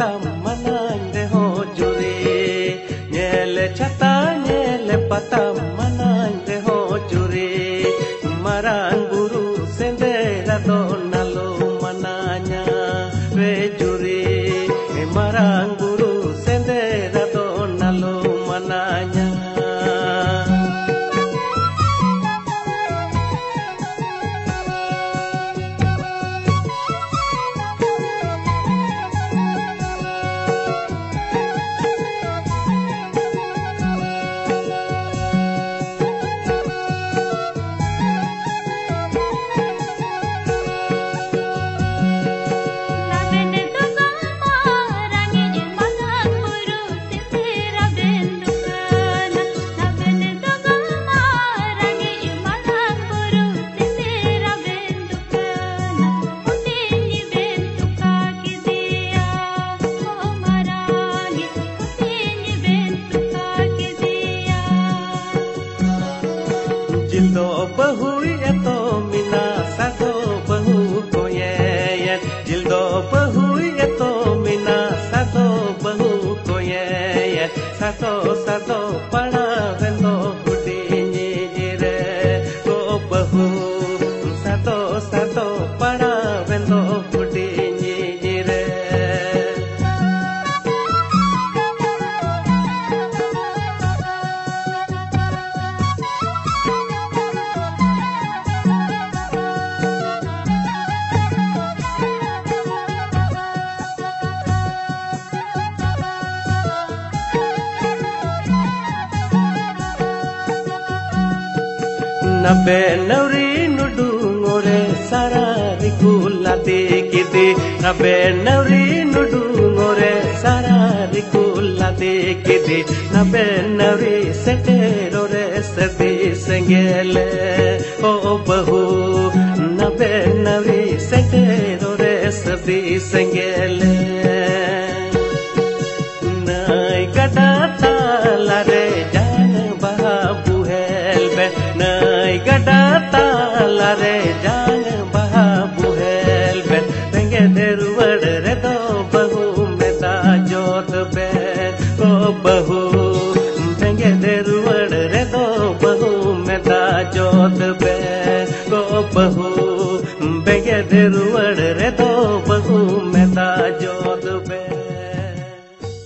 patam manang de ho jure nyele chata nyele patam manang de ho jure marang guru sendera do nalo mananya re jure marang guru sendera do nalo mananya Jildo bahu eto mina sado bahu koye Jildo bahu eto mina sado bahu koye Sado sado pada vendo hudi jire Go bahu sado sado pada vendo hudi jire Nabe nauri nudu ngore sarari kula dekide Nabe nauri nudu ngore sarari kula dekide Nabe nauri setero re sadi sengele o bahu Nabe nauri setero re sadi sengele Nai gadata lare jan babu helbe Nai gadata lare jan babu helbe Tenge derwad re do bahu meta jot be Go bahu Tenge derwad re do bahu meta jot be Go bahu Tenge derwad re do bahu